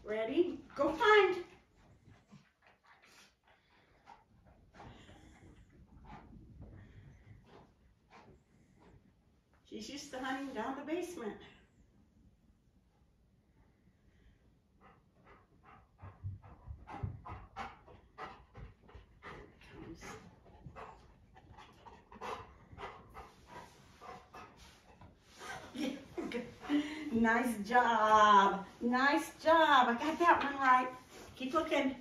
Ready? Go find. She's used to hunting down the basement. Nice job. Nice job. I got that one right. Keep looking.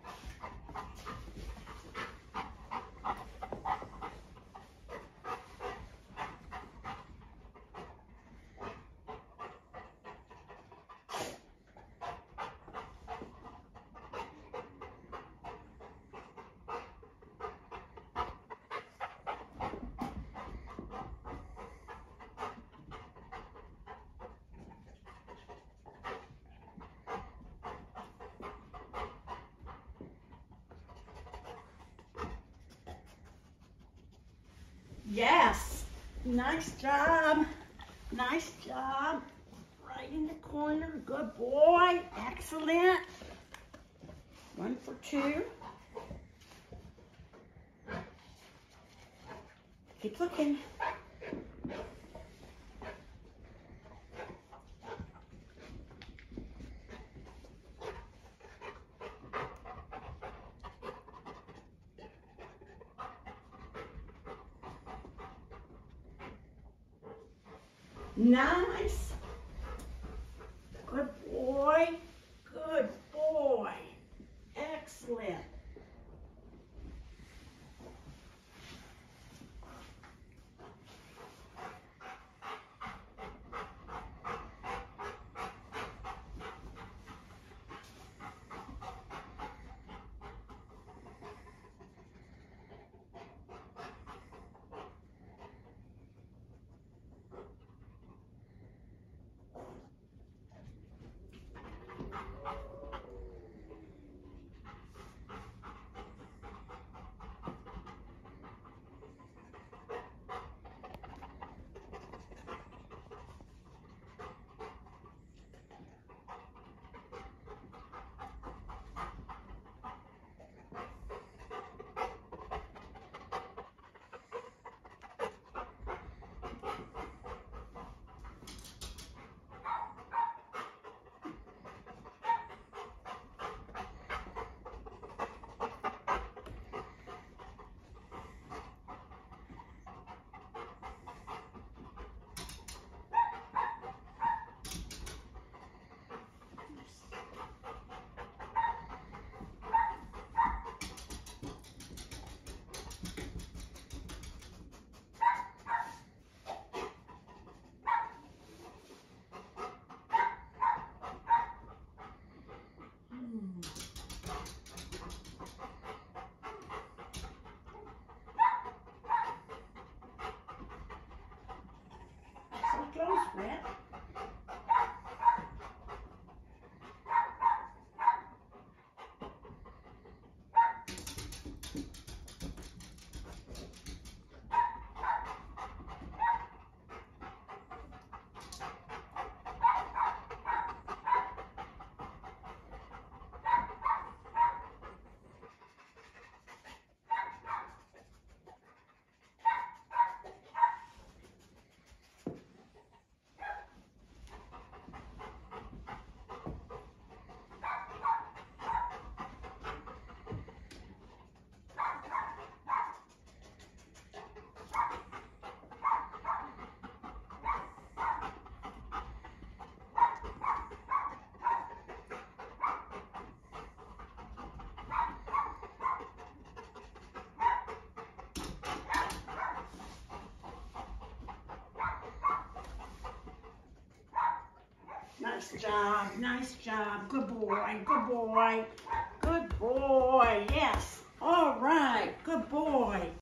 Yes. Nice job. Nice job. Right in the corner. Good boy. Excellent. 1 for 2. Keep looking. Nice. Good boy. Good boy. Excellent. So close, Brett. Nice job, nice job. Good boy, good boy, good boy. Yes. All right, good boy.